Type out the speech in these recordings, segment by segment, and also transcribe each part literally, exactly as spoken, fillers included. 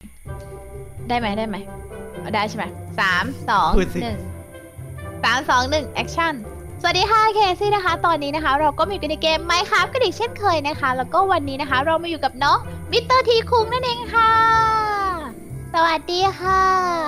ได้ไหมได้ไหมได้ใช่ไหมสามสองหนึ่งสามสองหนึ่งแอคชั่นสวัสดีค่ะเคซี่นะคะตอนนี้นะคะเราก็มีกันในเกมไมค์ครับกันอีกเช่นเคยนะคะแล้วก็วันนี้นะคะเรามาอยู่กับน้องมิสเตอร์ทีคุงนั่นเองค่ะสวัสดีค่ะ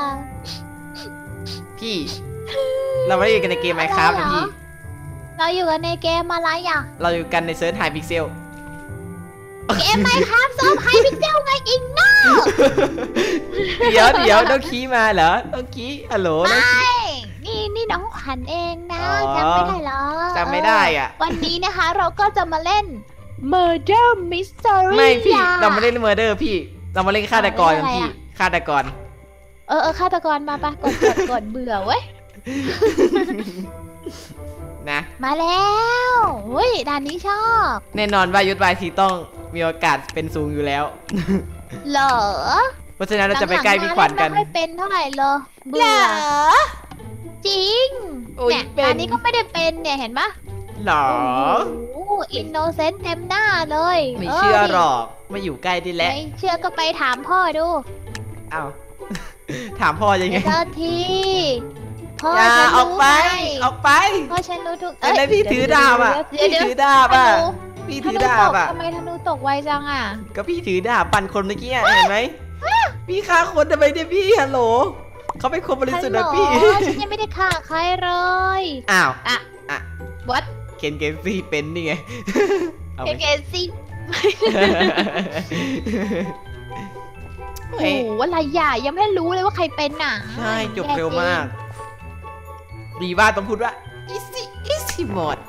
พี่เราไม่ได้อยู่กันในเกมไมค์ครับนะพี่เราอยู่กันในเกมอะไรอ่ะเราอยู่กันในเซิร์ฟไฮพิกเซลเกมไมค์ครับเซิร์ฟไฮพิกเซลไงอินเนอร์เดี๋ยวเดี๋ยวน้องคีมาเหรอน้องคีฮัลโหลน้องคีนี่นี่น้องขวัญเองนะจำไม่ได้หรอจำไม่ได้อ่ะวันนี้นะคะเราก็จะมาเล่น Murder Mystery ไม่พี่เราไม่เล่น Murder พี่เรามาเล่นฆาตกรกันพี่ฆาตกรเออเออฆาตกรมาปะกดกดกดเบื่อเว้ยนะมาแล้วเฮ้ยด่านนี้ชอบแน่นอนว่ายุทธวายทีต้องมีโอกาสเป็นสูงอยู่แล้วเหรอเพราะฉะนั้นเราจะไปใกล้พี่ขวัญกันไม่เป็นเท่าไหร่เลยเบื่อจริงเนี่ยด่านนี้ก็ไม่ได้เป็นเนี่ยเห็นปะหรอโอ้อินโนเซนต์เต็มหน้าเลยไม่เชื่อหรอกไม่อยู่ใกล้ดิแหละไม่เชื่อก็ไปถามพ่อดูอ้าวถามพ่อยังไงเจ้าทีพ่อฉันออกไปออกไปพ่อฉันรู้ทุกเอ้ยพี่ถือดาบอ่ะพี่ถือดาบอ่ะพี่ถือดาบอ่ะทำไมธนูตกไวจังอ่ะก็พี่ถือดาบปั่นคนเมื่อกี้เห็นไหมพี่ฆ่าคนทำไมเนี่ยพี่ฮัลโหลเขาเป็นคนบริสุทธิ์นะพี่ฉันยังไม่ได้ฆ่าใครเลยอ้าวอ่ะอ่ะบอสเคนเกนซี่เป็นนี่ไงเคนเกนซี่โอ้โหอะไรใหญ่ยังไม่ได้รู้เลยว่าใครเป็นน่ะใช่จบเร็วมากดีว่าต้องพูดว่า easy easy mode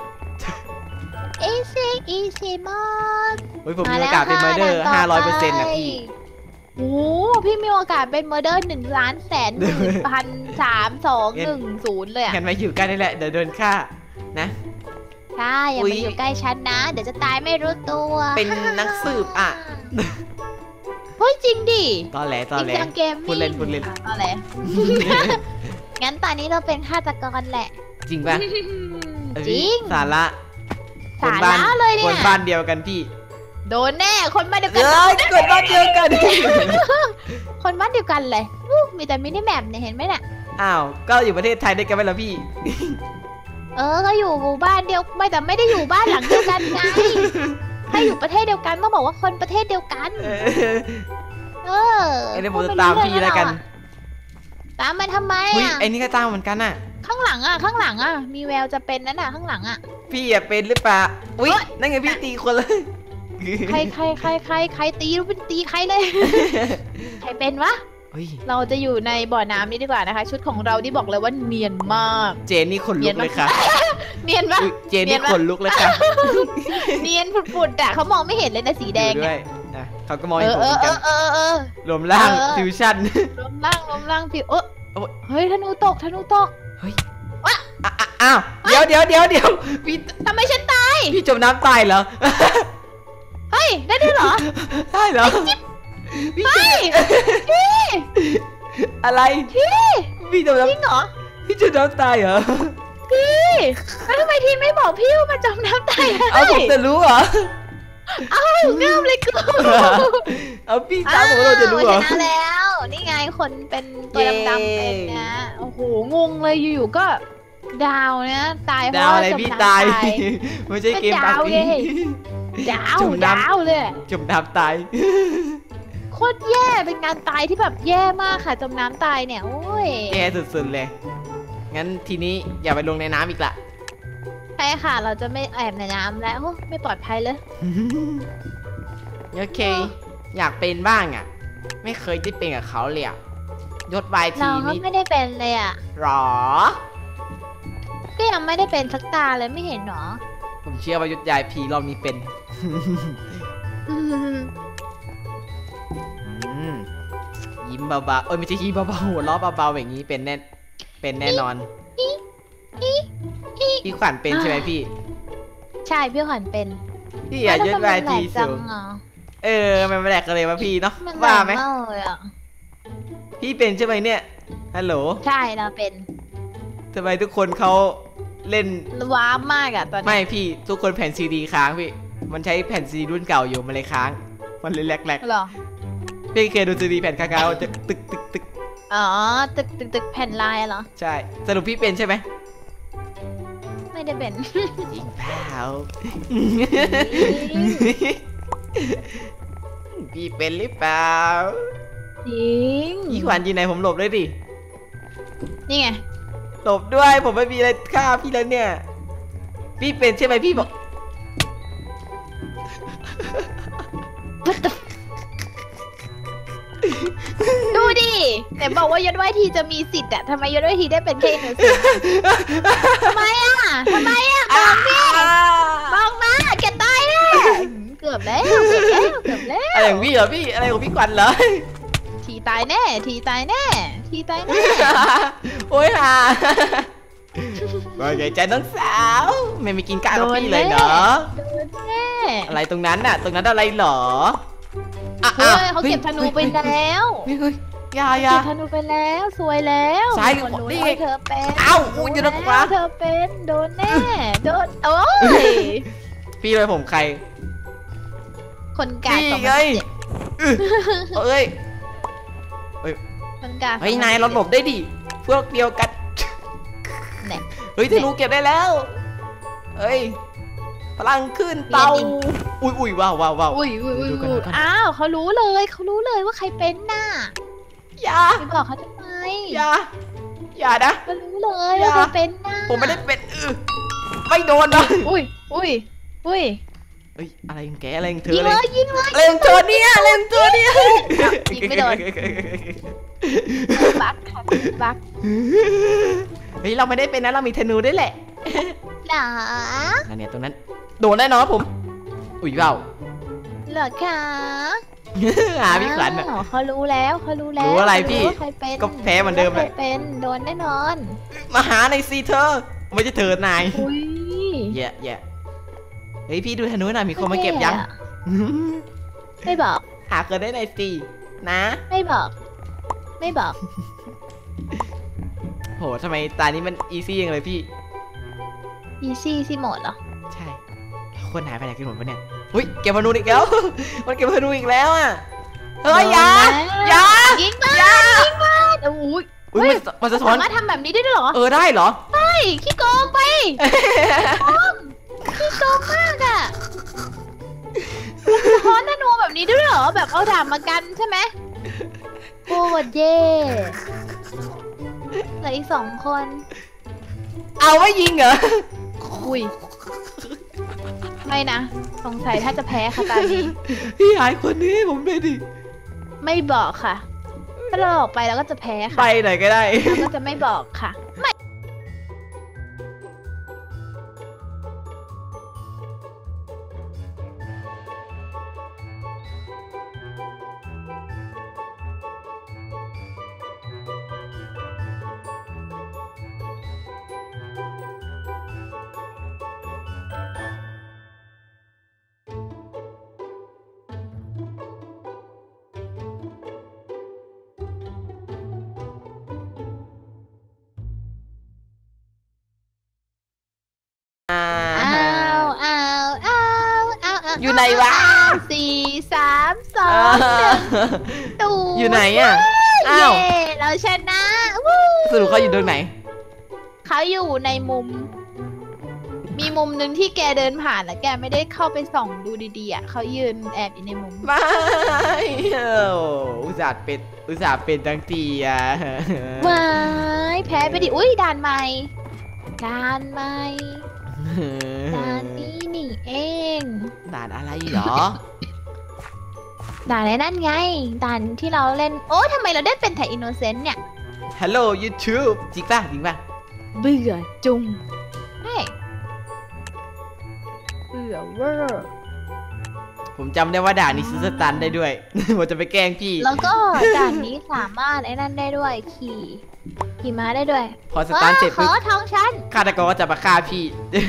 easy easy mode โอ้ยผมมีโอกาสเป็น murder ห้าร้อยเปอร์เซ็นต์นะพี่โอ้พี่มีโอกาสเป็น murder หนึ่งล้านแสนหนึ่งพันสามสองหนึ่งศูนย์เลยอ่ะเห็นไหมอยู่ใกล้นี่แหละเดี๋ยวโดนฆ่านะใช่อย่ามาอยู่ใกล้ฉันนะเดี๋ยวจะตายไม่รู้ตัวเป็นนักสืบอ่ะเฮ้ยจริงดิตอนแหลตอนแหลพูดเล่นพูดเล่นตอนแหลงั้นตอนนี้เราเป็นฆาตกรแหละจริงป่ะจริงสาระสาระเลยเนี่ยคนบ้านเดียวกันพี่โดนแน่คนบ้านเดียวกันคนบ้านเดียวกันคนบ้านเดียวกันเลยมีแต่มินิแมปเนี่ยเห็นไหมเนี่ยอ้าวก็อยู่ประเทศไทยด้วยกันไหมล่ะพี่เออก็อยู่หมู่บ้านเดียวไม่แต่ไม่ได้อยู่บ้านหลังเดียวกันไงถ้าอยู่ประเทศเดียวกันต้องบอกว่าคนประเทศเดียวกันเออไอ้เนี่ยผมจะตามพี่แล้วกันตามมาทำไมอ่ะไอ้นี่ก็ตามเหมือนกันน่ะข้างหลังอ่ะข้างหลังอ่ะมีแววจะเป็นนั่นน่ะข้างหลังอ่ะพี่อ่ะเป็นหรือเปล่าอุ้ยนั่นไงพี่ตีคนเลยใครใครใครใครใครตีรู้เป็นตีใครเลยใครเป็นวะเราจะอยู่ในบ่อน้ำนี้ดีกว่านะคะชุดของเราที่บอกเลยว่าเนียนมากเจนนี่ขนลุกเลยค่ะเนียนปะเจนนี่ขนลุกเลยค่ะเนียนฝุดๆอ่ะเขามองไม่เห็นเลยนะสีแดงด้วยอ่ะเขาก็มองเห็นผมกันรวมร่างฟิวชั่นรวมร่างรวมร่างฟิวเออเฮ้ยธนูตกธนูตกเฮ้ยอ้าวเดี๋ยวเดี๋ยวเดี๋ยวเดี๋ยวพี่ทำไมฉันตายพี่จมน้ำตายเหรอเฮ้ยได้ด้วยเหรอได้เหรอพี่พี่อะไรพี่พี่จมน้ำจริงเหรอพี่จมน้ำตายเหรอพี่แล้วทำไมทีไม่บอกพี่ว่ามาจมน้ำตายเอาผมจะรู้เหรอเอาเงื่อมเลยกูเอาพี่ตามผมเราจะรู้เหรอชนะแล้วนี่ไงคนเป็นตัวดำๆเป็นนะโอ้โหงงเลยอยู่ๆก็ดาวนะตายเพราะอะไรพี่ตายไม่ใช่เกมดาวไงดาวดาวเลยจมน้ำตายโคตรแย่เป็นการตายที่แบบแย่มากค่ะจมน้ำตายเนี่ยโอ้ยแย่สุดๆเลยงั้นทีนี้อย่าไปลงในน้ำอีกละใช่ค่ะเราจะไม่แอบในน้ำแล้วไม่ปลอดภัยเลยโอเคอยากเป็นบ้างอ่ะไม่เคยได้เป็นกับเขาเลยอ่ะยศวายทีนี่เราไม่ได้เป็นเลยอ่ะหรอก็ยังไม่ได้เป็นสักตาเลยไม่เห็นหรอผมเชื่อว่ายศยายพีรอบนี้เป็นยิ้มเบาๆเอ้ยไม่ใช่ยิ้มเบาๆหัวเราะเบาๆอย่างนี้เป็นแน่เป็นแน่นอนพี่ขวัญเป็นใช่ไหมพี่ใช่พี่ขวัญเป็นพี่อยากยศวายทีสูงเออมันแปลกกันเลยวะพี่เนาะว่าไหมพี่เป็นใช่ไหมเนี่ยฮัลโหลใช่เราเป็นทำไมทุกคนเขาเล่นว้ามมากอะตอนนี้ไม่พี่ทุกคนแผ่นซีดีค้างพี่มันใช้แผ่นซีดีรุ่นเก่าอยู่มันเลยค้างมันเลยแหลกๆหรอพี่เคยดูซีดีแผ่นคาคาจะตึกตึกตึกอ๋อตึกตึกตึกแผ่นลายเหรอใช่สรุปพี่เป็นใช่ไหมไม่ได้เป็นจริงเปล่าพี่เป็นหรือเปล่าจริงยี่ขวัญอยู่ไหนผมหลบเลยดินี่ไงหลบด้วยผมไม่มีอะไรฆ่าพี่แล้วเนี่ยพี่เป็นใช่ไหมพี่บอกดูดิแต่บอกว่ายศไหวทีจะมีสิทธิ์อะทำไมยศไหวทีได้เป็นแค่หนึ่งสิทำไมอะทำไมอะบอกดิบอกมาแกตายแน่เกือบแล้วเกือบแล้วเกือบแล้วอะไรของพี่เหรอพี่อะไรของพี่ขวัญเหรอทีตายแน่ทีตายแน่ทีตายแน่โอ้ยฮ่าว่าไงใจน้องสาวไม่มีกินข้าวกับพี่เลยเหรอโดนแน่อะไรตรงนั้นน่ะตรงนั้นอะไรเหรอเฮ้ยเขาเก็บธนูไปแล้วยายาเก็บธนูไปแล้วสวยแล้วซ้ายหรือขวานี่เธอเป็นเอ้าอุ้ยอยู่ตรงขวาเธอเป็นโดนแน่โดนโอ้ยพี่เลยผมใครคนกาดไงเอ้ยคนกาดเฮ้ยนายเราหลบได้ดิพวกเดียวกันเฮ้ยธนูเก็บได้แล้วเฮ้ยพลังขึ้นเตาอุ้ยอุ้ยว้าวว้าวว้าวอุ้ยอุ้ยอุ้ยอ้าวเขารู้เลยเขารู้เลยว่าใครเป็นน่ะอย่าไปบอกเขาทำไมอย่าอย่านะเขารู้เลยว่าใครเป็นน่ะผมไม่ได้เป็นไม่โดนนะอุ้ยอุ้ยอุ้ยเฮ้ยอะไรแกอะไรเธอยิงเลยยิงเลยเล่นตัวเนี้ยเล่นตัวเนี้ยยิงไม่โดนบักบักเฮ้ยเราไม่ได้เป็นนะเรามีธนูด้วยแหละหรออันเนี้ยตรงนั้นโดนแน่นอนผมอุ้ยว้าวเหรอคะหาพี่ขวัญเขารู้แล้วเขารู้แล้วรู้อะไรพี่ก็แพ้เหมือนเดิมเลยเป็นโดนแน่นอนมาหาในซีเธอไม่ใช่เธอนายอุ้ยแย่แย่เฮ้ยพี่ดูธนูหน่อยมีคนมาเก็บยังไม่บอกหาเกิดได้ในซีนะไม่บอกไม่บอกโหทำไมตานี้มันอีซี่ยังเลยพี่อีซี่สิหมดเหรอใช่คนหายไปไหนกันหมดปะเนี่ยอุ้ยเก็บธนูอีกแล้วมันเก็บธนูอีกแล้วอ่ะเฮ้ยยายายิงมายิงมาอุ้ยอุ้ยมันจะท้อนสามารถทำแบบนี้ได้ด้วยเหรอเออได้เหรอใช่ขี้โกงไปขี้โกงมากอ่ะท้อนธนูแบบนี้ด้วยเหรอแบบเอาดาบมากันใช่ไหมโอ้วัดเย่เหลืออีกสองคนเอาไว้ยิงเหรออุ้ยไม่นะสงสัยถ้าจะแพ้ค่ะตอนนี้พี่หายคนนี้ผมไปดิไม่บอกค่ะถ้าเราออกไปเราก็จะแพ้ค่ะไปไหนก็ได้เราก็จะไม่บอกค่ะไม่อยู่ไหนวะสี่สามสองหนึ่งตูอยู่ไหนอ่ะอ้าวเราชนะสรุปเขาอยู่ตรงไหนเขาอยู่ในมุมมีมุมหนึ่งที่แกเดินผ่านแล้วแกไม่ได้เข้าไปส่องดูดีๆอ่ะเขายืนแอบอยู่ในมุมไม่อุตส่าห์เป็นอุตส่าห์เป็นทั้งทีอ่ะไม่แพ้ไปดิอุ้ยด่านใหม่ด่านใหม่ด่านนี้นี่เองด่านอะไรเหรอด่านนั่นไงด่านที่เราเล่นโอ้ทำไมเราได้เป็นแต่อินโนเซนต์เนี่ยฮัลโหลยูทูบจริงป่ะจริงป่ะเบื่อจุงเฮ้ยเบื่อเวอร์ผมจำได้ว่าด่านนี้ซื้อสตันได้ด้วยผมจะไปแกล้งพี่แล้วก็ด่านนี้สามารถไอ้นั่นได้ด้วยขี่ขี่ม้าได้ด้วยพอสตาร์ทเสร็จขอท้องฉันฆาตกรก็จะมาฆ่าพี่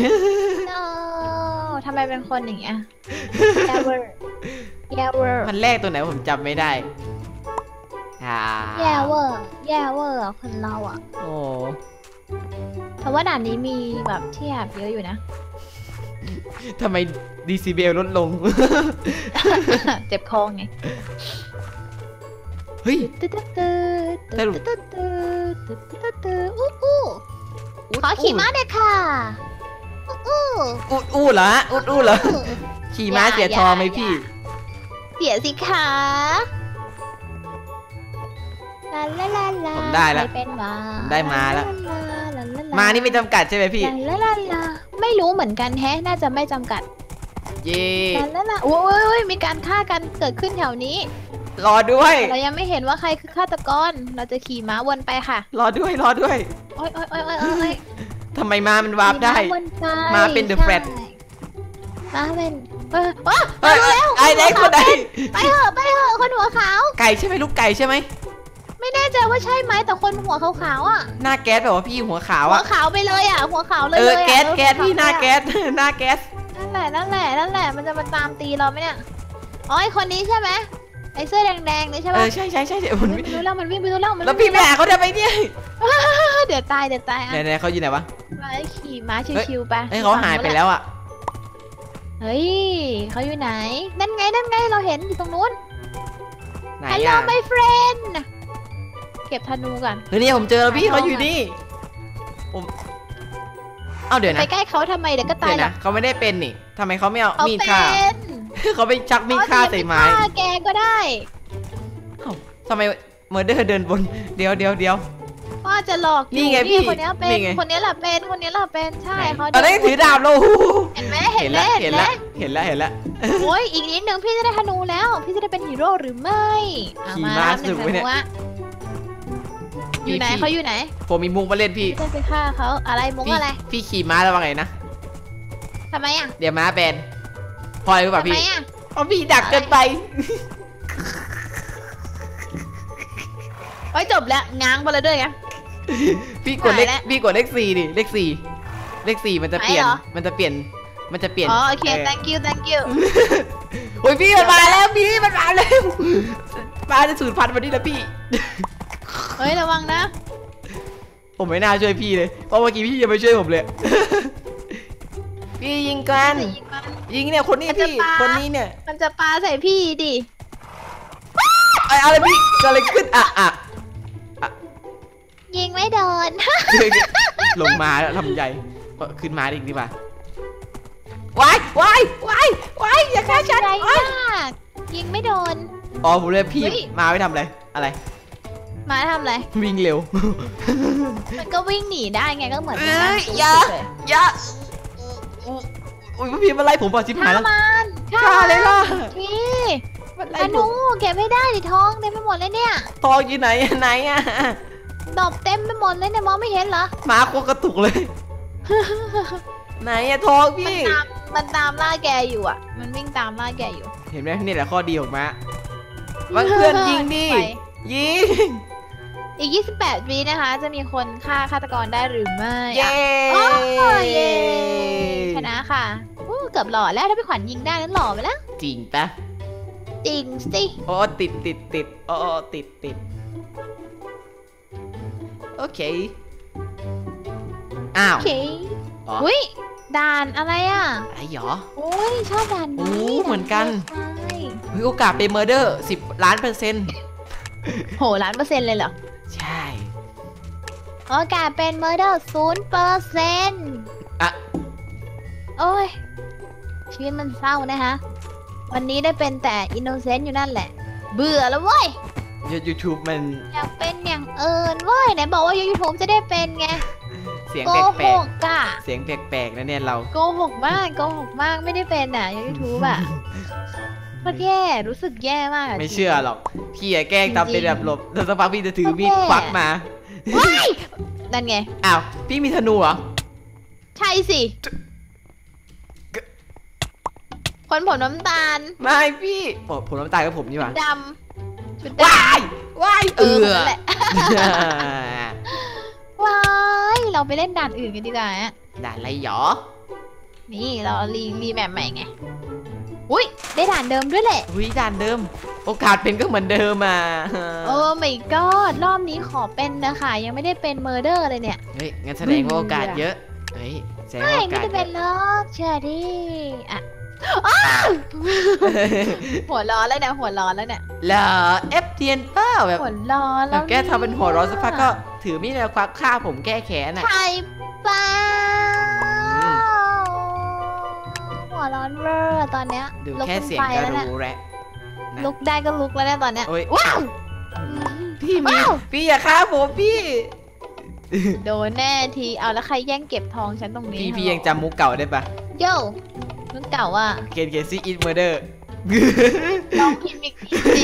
ทำไมเป็นคนอย่างเงี้ยแย่เวอร์แย่เวอร์มันแรกตัวไหนผมจำไม่ได้แย่เวอร์แย่เวอร์คนเราอ่ะโอ้เพราะว่าด่านนี้มีแบบที่แอบเยอะอยู่นะทำไมดีซีเบลลดลงเจ็บคอไงฮ้ยตึ๊ดตึ๊ดตึ๊ดตึ๊ดตึ๊ดตึ๊ดตึ๊ดตึ๊ดตึ๊ดอู้อู้ขอขี่ม้าเด็กค่ะอู้อุดอู้เหรออุดอู้เหรอขี่ม้าเสียทอไหมพี่เสียสิคะลาลาลาลาผมได้แล้วได้มาแล้วมานี่ไม่จำกัดใช่ไหมพี่ลาลาลาไม่รู้เหมือนกันแฮะน่าจะไม่จำกัดเย่ลาลาลาโอ้ยมีการฆ่ากันเกิดขึ้นแถวนี้รอด้วยเรายังไม่เห็นว่าใครคือฆาตกรเราจะขี่ม้าวนไปค่ะรอด้วยรอด้วยโอ้ยโอ้ยโอ้ยโอ้ยทำไมม้ามันวาร์ปได้ม้าเป็นเดอะแฟลชม้าเป็นเออเฮ้ยไอ้เด็กคนไหนไปเถอะไปเถอะคนหัวขาวไก่ใช่ไหมลูกไก่ใช่ไหมไม่แน่ใจว่าใช่ไหมแต่คนหัวขาวๆอ่ะหน้าแก๊สแบบว่าพี่หัวขาวอ่ะหัวขาวไปเลยอ่ะหัวขาวเลยเออแก๊สแก๊สพี่หน้าแก๊สหน้าแก๊สนั่นแหละนั่นแหละนั่นแหละมันจะมาตามตีเราไหมเนี่ยอ๋อไอคนนี้ใช่ไหมไอเสื้อแดงๆนี่ใช่ไหมเออใช่ใช่ใช่เดี๋ยวมันวิ่งไปดูแล้วมันวิ่งไปดูแล้วแล้วพี่แม่เขาทำไมเนี่ยเดี๋ยวตายเดี๋ยวตายอ่ะไหนๆเขาอยู่ไหนวะไปขี่ม้าชิวๆไปเฮ้ยเขาหายไปแล้วอ่ะเฮ้ยเขาอยู่ไหนนั่นไงนั่นไงเราเห็นอยู่ตรงนู้นไหน Hello my friend เก็บธนูกันเฮ้ยนี่ผมเจอพี่เขาอยู่นี่ผมเอาเดี๋ยวนะไปใกล้เขาทำไมเดี๋ยวก็ตายนะเขาไม่ได้เป็นนี่ทำไมเขาไม่เอามีดฆ่าเขาไปชักมีดฆ่าใส่ไม้แกก็ได้ทำไมเมอร์เดอร์เดินบนเดี๋ยวเดี๋ยวเดี๋ยวพ่อจะหลอกนี่ไงพี่คนนี้เป็นคนนี้แหละเป็นคนนี้แหละเป็นใช่เขาตอนนี้ถือดาบเราเห็นไหมเห็นแล้วเห็นแล้วเห็นแล้วเห็นแล้วโอ้ยอีกนิดนึงพี่จะได้ธนูแล้วพี่จะได้เป็นฮีโร่หรือไม่ขี่ม้าสุดไปเนี่ยอยู่ไหนเขาอยู่ไหนผมมีมุ้งมาเล่นพี่จะไปฆ่าเขาอะไรมุ้งอะไรพี่ขี่ม้าแล้วว่าไงนะทำไมอ่ะเดี๋ยวม้าแบนพอหรือเปล่าพี่เอาพี่ดักเกินไปโอ้ยจบแล้วง้างไปเลยด้วยไงพี่กดเลขพี่กดเลขสี่ดิเลขสี่เลขสี่มันจะเปลี่ยนมันจะเปลี่ยนมันจะเปลี่ยนอ๋อโอเค thank you thank you โอ้ยพี่มันมาแล้วพี่มันมาแล้วมาจะสูญพันธุ์วันนี้แล้วพี่เฮ้ยระวังนะผมไม่น่าช่วยพี่เลยเพราะเมื่อกี้พี่ยังไม่ช่วยผมเลยพี่ยิงกันยิงเนี่ยคนนี้พี่คนนี้เนี่ยมันจะปาใส่พี่ดิไอ้อะไรพี่เกิดอะไรขึ้นอ่ะอ่ะยิงไม่โดนลงมาแล้วทำใหญ่ขึ้นมาอีกดีป่ะวายวายวายวายอย่าฆ่าฉันยิงไม่โดนอ๋อผมเลยพี่มาไม่ทำอะไรอะไรมาทำอะไรวิ่งเร็วมันก็วิ่งหนีได้ไงก็เหมือนอย่าอย่าอุ้ยพี่มาไล่ผมป่ะชิบหายแล้วฆ่าเลยล่ะพี่อนุเก็บไม่ได้ดิท้องเต็มไปหมดเลยเนี่ยทองอยู่ไหนไหนอะดอกเต็มไปหมดเลยเนี่ยมองไม่เห็นเหรอหมาโคกระตุกเลยไหนอะทองพี่มันตามล่าแกอยู่อ่ะมันวิ่งตามล่าแกอยู่เห็นไหมนี่แหละข้อดีของม้าวันเพื่อนยิงดิยิงอีกยี่สิบแปดวินะคะจะมีคนฆ่าฆาตกรได้หรือไม่เย้เย้ชนะค่ะเกือบหล่อแล้วถ้าพี่ขวัญยิงได้นั้นหล่อไปแล้วจริงปะจริงสิโอ้ติดติดติดโอ้ติดติดโอเคอ้าวโอเคอุ้ยด่านอะไรอ่ะอะไรหรอโอ้ยชอบด่านนี้เหมือนกันเฮ้ยโอกาสเป็นเมอร์เดอร์สิบล้านเปอร์เซ็นต์โหล้านเปอร์เซ็นต์เลยเหรอใช่โอกาสเป็นเมอร์เดอร์ศูนย์เปอร์เซ็นต์อ่ะโอ้ยชีวิตมันเศร้านะคะวันนี้ได้เป็นแต่อินโนเซนต์อยู่นั่นแหละเบื่อแล้วเว้ยยูทูบมันอยากเป็นอย่างเอิญเว้ยไหนบอกว่ายูทูบจะได้เป็นไงเสียงแปลกๆเสียงแปลกๆนะเนี่ยเราโกหกมากโกหกมากไม่ได้เป็นอ่ะยูทูบอ่ะก็แย่รู้สึกแย่มากไม่เชื่อหรอกพี่แกล้งทำเป็นแบบหลบแล้วสักพักพี่จะถือมีดควักมานั่นไงอ้าวพี่มีธนูเหรอใช่สิคนผมน้ำตาลไม่พี่ผมน้ำตาลกับผมนี่หว่าดำว้ายว้ายเออแหละว้ายเราไปเล่นด่านอื่นกันดีกว่าฮะด่านอะไรหรอนี่เรารีรีแมปใหม่ไงอุ้ยได้ด่านเดิมด้วยแหละอุ้ยด่านเดิมโอกาสเป็นก็เหมือนเดิมอ่ะโอ้ไม่ก็รอบนี้ขอเป็นนะคะยังไม่ได้เป็นเมอร์เดอร์เลยเนี่ยเฮ้ยงั้นแสดงว่าโอกาสเยอะเฮ้ยใช่ไม่ได้เป็นหรอกเชื่อดิอ่ะหัวร้อนแล้วเนี่ยหัวร้อนแล้วเนี่ยเหรอเอฟเทียนเปล่าแบบหัวร้อนแบแล้วบแกทำเป็นหัวร้อนสักพักก็ถือมีดแล้วควักฆ่าผมแก้แค้นอ่ะใช่เปล่าหัวร้อนเวอร์ตอนเนี้ยดูแค่เสียงก็รู้แล้วลุกได้ก็ลุกแล้วเนี่ยตอนเนี้ยโอ้ยว้าวพี่มีพี่อย่าฆ่าผมพี่โดนแน่ทีเอาแล้วใครแย่งเก็บทองฉันตรงนี้พี่พี่ยังจำมุกเก่าได้ปะโย่มุกเก่าอ่ะเคนเคซี่อินเมอร์เดอร์น้องพิมพ์อีกทีสิ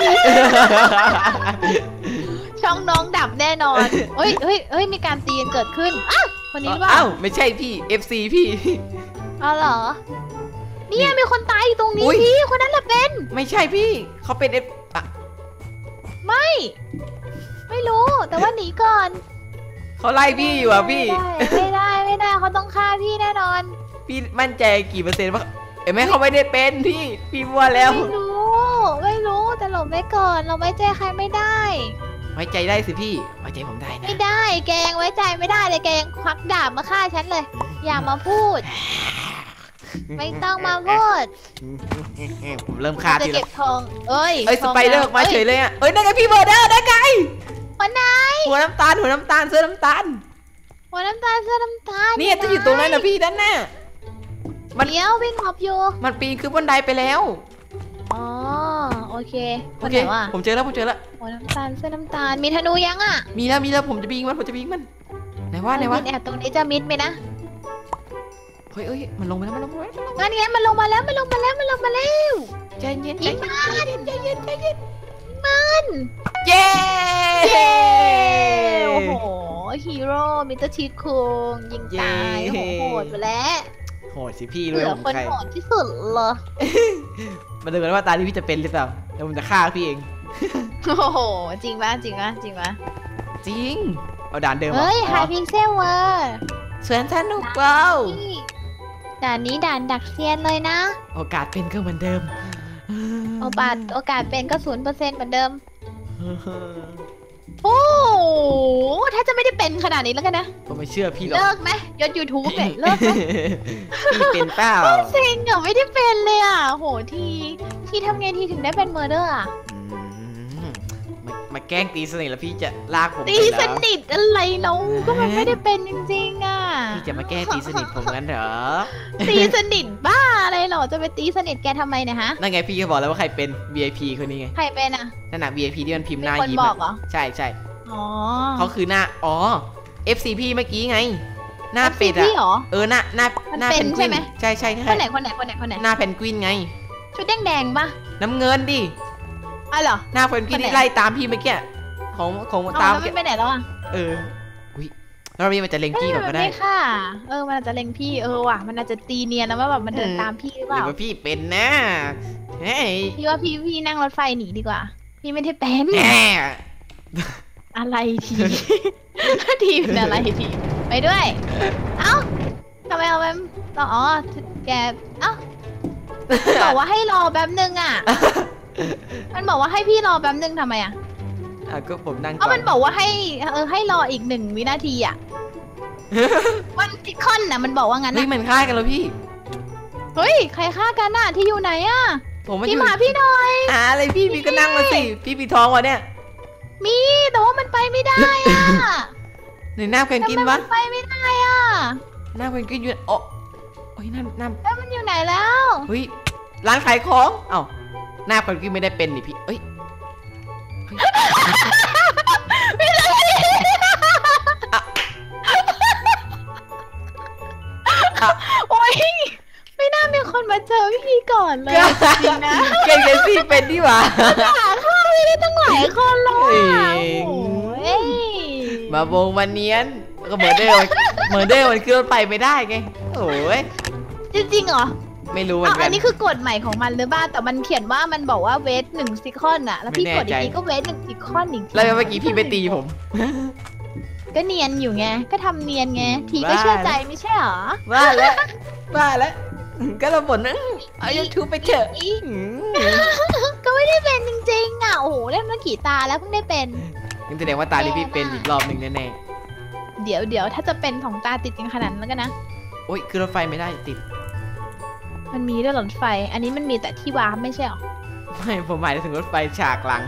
ช่องน้องดับแน่นอนเฮ้ยเฮ้ยเฮ้ยมีการตีกันเกิดขึ้นอ้าวคนนี้หรือเปล่าอ้าวไม่ใช่พี่ เอฟ ซี พี่เอาเหรอเนี่ยมีคนตายอยู่ตรงนี้อุ๊ยพี่คนนั้นแหละเป็นไม่ใช่พี่เขาเป็นเอฟไม่ ไม่รู้แต่ว่าหนีก่อนเขาไล่พี่อยู่อ่ะพี่ไม่ได้ไม่ได้ไม่ได้เขาต้องฆ่าพี่แน่นอนพี่มั่นใจกี่เปอร์เซ็นต์ว่าเอ้ยแม่เขาไม่ได้เป็นพี่พี่มัวแล้วไม่รู้ไม่รู้แต่หลบไว้ก่อนเราไว้ใจใครไม่ได้ไว้ใจได้สิพี่ไว้ใจผมได้นะไม่ได้แกงไว้ใจไม่ได้เลยแกงควักดาบมาฆ่าฉันเลย อย่ามาพูด ไม่ต้องมาพูดผมเริ่มฆ่าจะทีละเก็บทองเอ้ยเอ้ยสทงไปเดอร์แล้วมาเฉยเลยอ่ะเอ้ยนั่นไงพี่เบอร์เดอร์นั่นไงวันไหนหัวน้ำตาลหัวน้ำตาลเสื้อน้ำตาลหัวน้ำตาลเสื้อน้ำตาลเนี่ยจะอยู่ตรงนั้นนะพี่ด้านหน้า มันเดี๋ยววิ่งหอบอยู่มันปีนขึ้นบันไดไปแล้วอ๋อโอเคคโอน เคไหนวะผมเจอแล้วผมเจอแล้วหัวน้ำตาลเสื้อน้ำตาลมีธนูยังอ่ะมีแล้วมีแล้วผมจะบิงมันผมจะบิงมันไหนว่าไหนว่าแอบตรงนี้จะมิดไหมนะเฮ้ยเอ้ยมันลงไปแล้วมันลงไปแล้วงั้นไงมันลงมาแล้วมันลงมาแล้วมันลงมาแล้วใจเย็นใจยิงเย็นมันใจเย็นใจเย็นมันเย้เย้โอ้โหฮีโร่มิสเตอร์ชีคุงยิงตายโอ้โหโหดไปแล้วโหดสิพี่เหด้วยลือผมคนใครโหดที่สุดเลยมาดูกันว่าตาที่พี่จะเป็นหรือเปล่าแล้วผมจะฆ่าพี่เองโอ้โหจริงปะจริงปะจริงปะจริงเอาด่านเดิมเฮ้ยอ๋ไฮอพิกเซลเวอร์สวนสนุกเปล่าด่านนี้ด่านดักเซียนเลยนะโอกาสเป็นก็เหมือนเดิมโอกาสโอกาสเป็นก็ศูนย์เปอร์เซ็นต์เหมือนเดิม โอ้โหถ้าจะไม่ได้เป็นขนาดนี้แล้วกันนะผมไม่เชื่อพี่หรอกเลิกไหมยศยูทูบเนี่ยเลิกไหมพี่เป็นเปล่าเซ็งอะไม่ได้เป็นเลยอะโหทีทีทำไงทีถึงได้เป็นเมอร์เดอร์อะอืมมามาแกล้งตีสนิทแล้วพี่จะลากผมตีไปสแล้วนิทอะไรเราก็มันไม่ได้เป็นจริงๆอะพี่จะมาแกล้งตีสนิทผมงั้นเหรอตีสนิทบ้าอะไรเหรอจะไปตีสนิทแกทำไมเนะฮะนั่นไงพี่ก็บอกแล้วว่าใครเป็น วี ไอ พี คนนี้ไงใครเป็นอะนั่นน่ะ วี ไอ พี ที่มันพิมพ์หน้ามีคนยิ้มบอกเหรอใช่ใช่อ๋อเขาคือหน้าอ๋อ เอฟ ซี พี่เมื่อกี้ไง หน้าเป็ดพี่อะเหรอเออหน้าหน้ามันหน้าเป็นเพนกใช่วินไหมใช่ใช่คใช่นไหนคนไหนคนไหนคนไหนหน้าเพนกวินไงชุดแดงแดงๆปะน้ำเงินดิอ๋อเหรอหน้าเพนกวินคนไหนที่ไล่ตามพี่เมื่อกี้ของของเอาตามแล้วมันไปไหนแล้วอะเอออุ้ยแล้วเรามีมันจะเล็งพี่ก่อนก็ได้ไม่ค่ะ เออ มันอาจจะเล็งพี่ เออว่ะ มันอาจจะตีเนียนนะว่าแบบมันเดินอืมตามพี่หรือหเปรือล่าว่าพี่เป็นนะเฮ้ยพี่ว่าพี่พี่นั่งรถไฟหนีดีกว่า พี่ไม่ได้เป็นแหมอะไรที ทีเป็นอะไรที ไปด้วย เอ้าทำไมเอาไปต่ออ๋อ แก เอ้า บอกว่าให้รอแป๊บนึงอ่ะ มันบอกว่าให้พี่รอแป๊บนึงทำไมอ่ะอ่ะก็ผมนั่งก่เอ้าอนมันบอกว่าให้ เออ ให้รออีกหนึ่งวินาทีอ่ะ วันพิคอนน่ะ มันบอกว่างั้นเฮ้ยนะมันฆ่ากันแล้วพี่เฮ้ย ใครฆ่ากันน่ะ ที่อยู่ไหนอ่ะผมมาอพี่ยู่มาพี่หน่อยหาอะไรพี่พี่ก็นั่งมาสิพี่ปีทองวะเนี่ยมีแต่ว่ามันไปไม่ได้อ่ะในหน้าเพนกวินทำไมวะมันไปไม่ได้อ่ะหน้าเพนกวินอยู่โอ้โอ้ยนั่นนั่นแล้วมันอยู่ไหนแล้วเฮ้ยร้านขายของเอ้าหน้าเพนกวินไม่ได้เป็นนี่พี่เอ้ยเฮ้ยไม่ได้อ่ะโอ๊ยไม่น่ามีคนมาเจอพี่ก่อนเลยจริงนะเกนเกซี่เป็นนี่หว่าหาข้าวไม่ได้ตั้งหลายคนเลยเฮ้อ่ะยโอ้ยมาวงมาเนียนก็เหมือนเดิมเหมือนเดิมมันขึ้นรถไฟไม่ได้ไงโอ้ยจริงๆเหรอไม่รู้เหมืออ้าวนกัอันนนี้คือกฎใหม่ของมันหรือเปล่าแต่มันเขียนว่ามันบอกว่าเวทหนึ่งซิคอนอะแล้วพี่ไม่กแน่ดอีใจกทีก็เวทหนึ่งซิคอนอีกทีแล้วเมื่อกี้พี่ไปตีผมก็เนียนอยู่ไงก็ทำเนียนไงทีก็บ้าเชื่อใจไม่ใช่เหรอว่าแล้วว่าแล้วก็เราบ่นนะเอายูทูบไปเถอะอีอืมก็ไม่ได้เป็นจริงๆอ่ะโอ้โหเล่นมากี่ตาแล้วเพิ่งได้เป็นงั้นแสดงว่าตานี้พี่เป็นอีกรอบหนึ่งแน่เดี๋ยวเดี๋ยวถ้าจะเป็นของตาติดกันขนาดนั้นแล้วกันนะๆโอ้ยคือรถไฟไม่ได้ติดมันมีด้วยรถไฟ อันนี้มันมีแต่ที่วาร์ปไม่ใช่หรอไม่ผมหมายถึงรถไฟฉากหลัง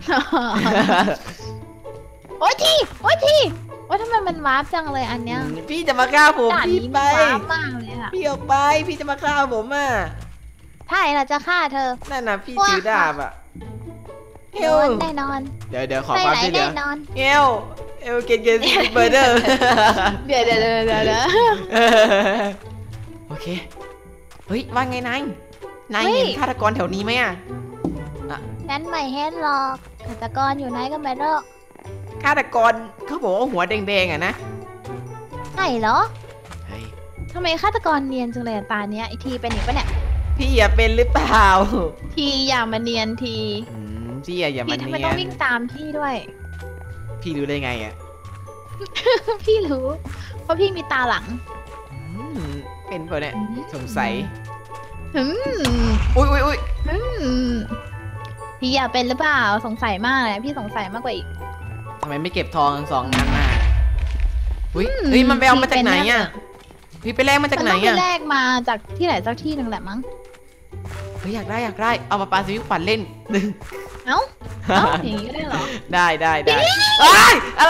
โอ้ยทีโอ้ยทีโอ้ยทำไมมันวาร์ปจังเลยอันเนี้ยพี่จะมาฆ่าผมด่านพี่นี้ไปมันวาร์ปมากเลยค่ะพี่ออกไปพี่จะมาฆ่าผมอ่ะใช่เราจะฆ่าเธอนั่นน่ะพี่ถือดาบอ่ะเอโดลนแน่นอนเดี๋ยวเดี๋ยวขอไปความไหนช่วยเหลืแน่อนอนเอลเอลเกนเกนเบอร์เดอร์เดี๋ยวเดี๋ยวเดี๋ยวเดี๋ยวเดี๋ยวโอเคเฮ้ยว่าไงนายนายเฮ้ยเห็นฆาตกรแถวนี้ไหมอ่ะฉันไม่เห็นหรอกฆาตกรอยู่ไหนก็ไม่รู้ฆาตกรเขาบอกว่าหัวแดงๆอ่ะนะไหนเหรอเฮ้ยทำไมฆาตกรเนียนจังเลยอะตาเนี้ยไอทีเป็นอีกปะเนี่ยพี่อย่าเป็นหรือเปล่าทีอย่ามาเนียนทีอืมพี่อย่าอย่าทีมาทำไมเนียต้องนวิ่งตามพี่ด้วยพี่รู้ได้ไงอ่ะพี่รู้ เพราะพี่มีตาหลังอืมเป็นเปล่าเนี่ยสงสัยอืมอุ้ยอุ้ยอุ้ยอืมพี่อย่าเป็นหรือเปล่าสงสัยมากเลยพี่สงสัยมากกว่าอีกทำไมไม่เก็บทองทั้งสองนั้นน่ะอุ้ยอืมเฮ้ยมันไปเอามาจากไหนพี่เป็นอ่ะแน่พี่ไปแลกมาจากไหนมันต้องอ่ะไปแลกมาจากที่ไหนสักที่หนึ่งแหละมั้งเฮ้ยอยากได้อยากได้เอามาปาสวิฟขวัญเล่นเอ้าเอ้าอย่างนี้ก็ได้เหรอได้ได้ได้เอ้ยอะไร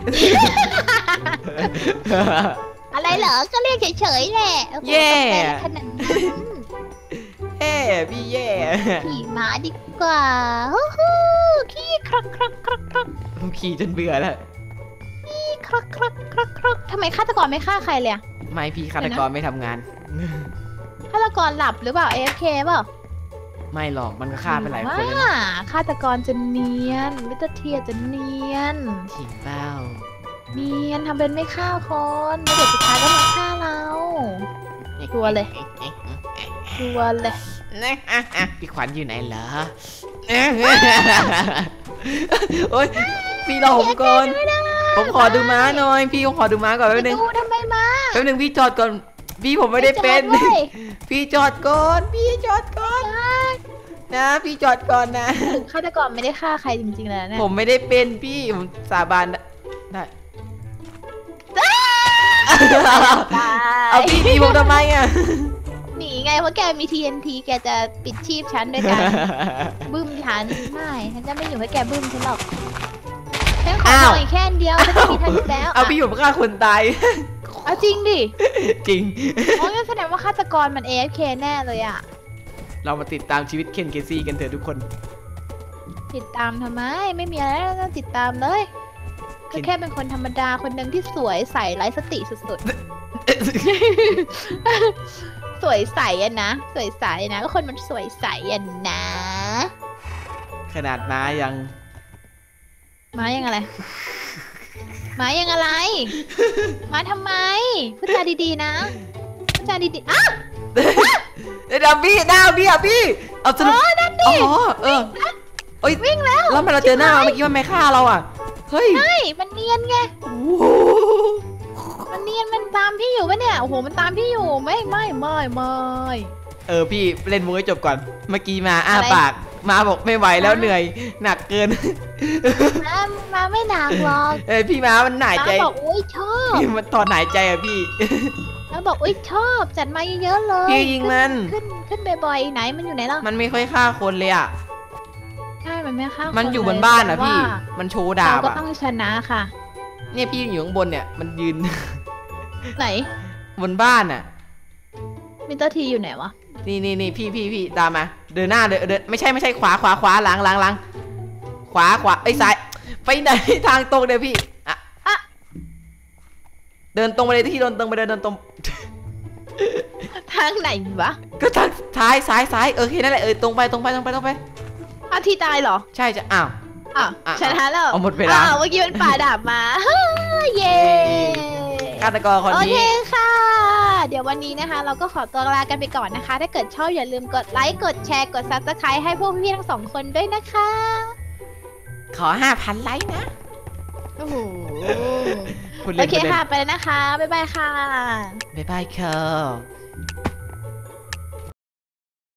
อะไรเหรอ ก็เรียกเฉยๆแหละโอ้โหแย่ต้องเป็นขนาดนั้นแย่พี่แย่ขี่ม้าดีกว่าฮู้ฮู้ขี้ครักครักครักครักผมขี่จนเบื่อแล้วขี้ครักครักครักครักทำไมฆาตกรไม่ฆ่าใครเลยอะไม่พี่ฆาตกรไม่ทำงานฆาตกรหลับหรือเปล่า เอ เอฟ เค เปล่าไม่หรอกมันก็ฆ่าไปหลายคนแล้วว่านะฆาตกรจะเนียนมิสเตอร์เทียจะเนียนขิงเป้าเนียนทำเป็นไม่ฆ่าคนแล้วเดี๋ยวสุดท้ายก็มาฆ่าเรา ชัวร์เลย ชัวร์เลยนะอ่ะอ่ะพี่ขวัญอยู่ไหนเหรอโอ๊ยพี่รอผมก่อนผมขอดูม้าหน่อยพี่ผมขอดูม้าก่อนแป๊บนึงดูทำไมมาแป๊บนึงพี่จอดก่อนพี่ผมไม่ได้เป็นไม่จอดเว้ยพี่จอดก่อนพี่จอดก่อนนะพี่จอดก่อนนะฆาตกรไม่ได้ฆ่าใครจริงๆเลยนะเนี่ยผมไม่ได้เป็นพี่ผมสาบานได้เอาพี่ตีผมทำไมอ่ะหนีไงเพราะแกมี ที เอ็น ที แกจะปิดชีพฉันด้วยการ บึ้มฉันไม่ฉันจะไม่อยู่ให้แกบึ้มฉันหรอกฉันขออ้าวหน่อยแค่อันเดียวฉันจะมีทันอยู่แล้วเอาพี่ผมฆ่าคนตายเอาจริงดิจริงโอ้ยงั้นแสดงว่าฆาตกรมัน เอ เอฟ เค แน่เลยอ่ะเรามาติดตามชีวิตเคนเคซี่กันเถอะทุกคนติดตามทำไมไม่มีอะไรแล้วต้องติดตามเลยก็แค่เป็นคนธรรมดาคนหนึ่งที่สวยใสไร้สติสุดๆ สวยใสอะนะสวยใสนะก็คนมันสวยใสอะนะขนาดม้ายังมายังอะไร มายังอะไร มาทำไมพูดจาดีๆนะพูดจาดีๆอ่ะเดี๋ยวพี่หน้าพี่อ่ะพี่เอาสรุปอ๋อนั่นดิอ๋อเออเอ้ยวิ่งแล้วแล้วมันเราเจอหน้าเมื่อกี้มันไม่ฆ่าเราอ่ะเฮ้ยใช่มันเนียนไงโอ้โหมันเนียนมันตามพี่อยู่ปะเนี่ยโอ้โหมันตามพี่อยู่ไม่ไม่ไม่ไม่เออพี่เล่นมุกให้จบก่อนเมื่อกี้มาอ้าอะไรปากมาบอกไม่ไหวแล้วเหนื่อยหนักเกินมามาไม่หนักหรอกเอ้ยพี่ม้ามันหายมาใจบอกอุ้ยชอบพี่มันตอนหายใจอ่ะพี่มาบอกอุ้ยชอบจัดมาเยอะๆเลยพี่ยิงมันขึ้นขึ้นขึ้นบ่อยๆไหนมันอยู่ไหนล่ะมันไม่ค่อยฆ่าคนเลยอ่ะใช่มันไม่ฆ่ามัมันอยู่บนบ้านอ่ะพี่มันโชว์ดาเราบก็อ่ะต้องชนะค่ะเนี่ยพี่อยู่ข้างบนเนี่ยมันยืนไหนบนบ้านอ่ะมิสเตอร์ทีอยู่ไหนวะนี่นี่นี่พี่พี่พี่ตามมาเดินหน้าเดินเดินไม่ใช่ไม่ใช่ขวาขวาขวาหลังหลังหลังขวาขวาไอ้ยซ้ายไปไหน ทางตรงเดี๋ยวพี่อ่ะอะเดินตรงไปเลยที่เดินตรงไปเดินเดินตรงทางไหนวะก็ทางซ้ายซ้ายซ้ายเออแค่นั้นแหละเออตรงไปตรงไปตรงไปตรงไปอ้าวทีตายเหรอใช่จะอ้าวอ้าวอ่ะชนะแล้วเอาหมดเวลาอ้าวเมื่อกี้มันป่าดาบมา เย้ฆาตกรคนโอเคนี้ค่ะ เดี๋ยววันนี้นะคะ เราก็ขอตัวลากันไปก่อนนะคะ ถ้าเกิดชอบอย่าลืมกดไลค์กดแชร์กด ซับสไครบ์ ให้พวกพี่ๆทั้งสองคนด้วยนะคะขอห้าพันไลค์นะโอ้โหคุณโอเล่นเคคุณเล่นค่ะ ไปแล้วนะคะ บ๊ายบายค่ะบ๊ายบายค่ะ